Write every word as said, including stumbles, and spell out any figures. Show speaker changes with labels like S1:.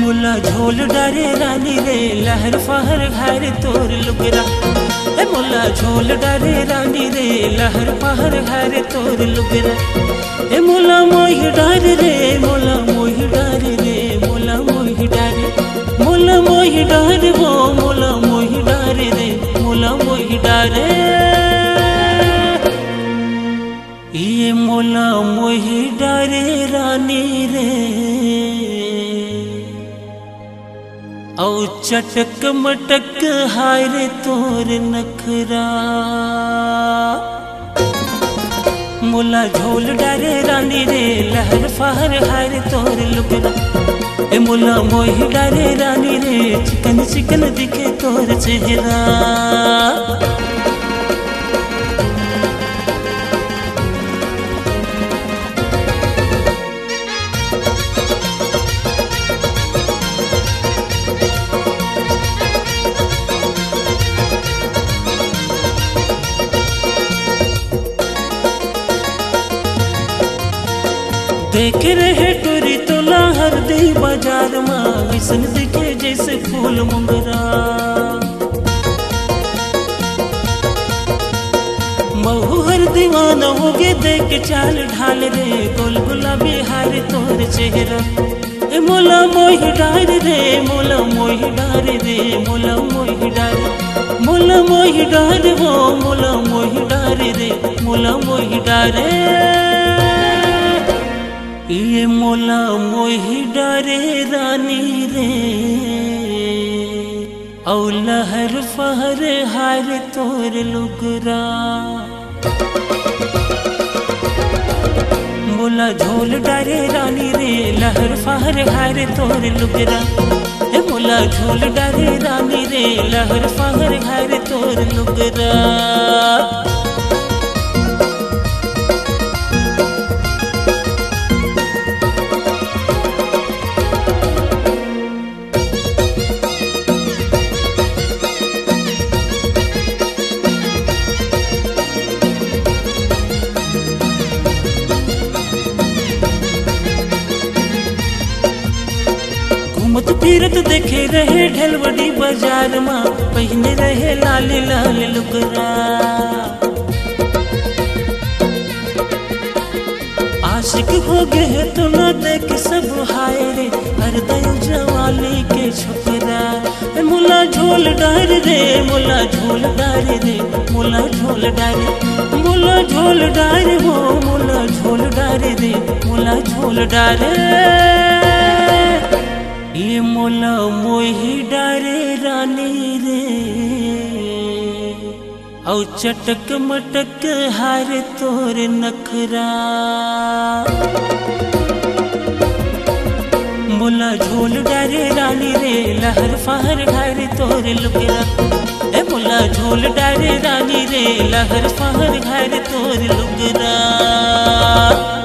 S1: मुला झोल डारे रानी रे लहर फहर घर तोर लुगरा। ए मुला झोल डारे रानी रे लहर फहर घर तोर लुगरा। ए मुला मोहि डार रे मुला मोहि डार रे मुला मोहि डार मुला मोहि डार वो मुला मोहि डार रे मुला मोहि डार। ये मुला मोहि डारे रानी रे औ चटक मटक हाय रे तोर नखरा। मुला झोल डारे रानी रे लहर फहर हाय रे तोर लुगरा। ए मुला मोहि डारे रानी रे चिकन चिकन दिखे तोर चेहरा। देख रहे टोरी तोला हर दे बाजार माँ विसन दिखे जैसे फूल मुंगरा। महू हर दीवाना हो गे देख चाल ढाल रे गोल गुलाबी हार तोर चेहरा। ए मोला मोहि डार रे मोला मोहि डार रे मोला मोहि डार मोला मोहि डार वो मोला मोहि डार रे मोला मोहि डार। ये मोला मोहि डारे रानी रे औ लहर फहर हार तोर लुगरा। मोला झोल डारे रानी रे लहर फहर हार तोर लुगरा। ए मोला झोल डारे रानी रे लहर फहर हार तोर लुगरा। घूमत फिरत देखे रहे ढलवडी बाजार माँ पहने रहे लाल लाल लुगरा। आशिक हो गए तो ना देख सब हाय रे हर दयो जवाली के छोकरा। मुला झोल डार रे मुला झोल डार रे मुला झोल डार मुला झोल डार वो मुला झोल डार रे मुला झोल डार। ये मोला मोहि डारे रानी रे औ चटक मटक हार तोर नखरा। मोला झोल डारे रानी रे लहर फहर हार तोर लुगरा। ए मोला झोल डारे रानी रे लहर फहर हार तोर लुगरा।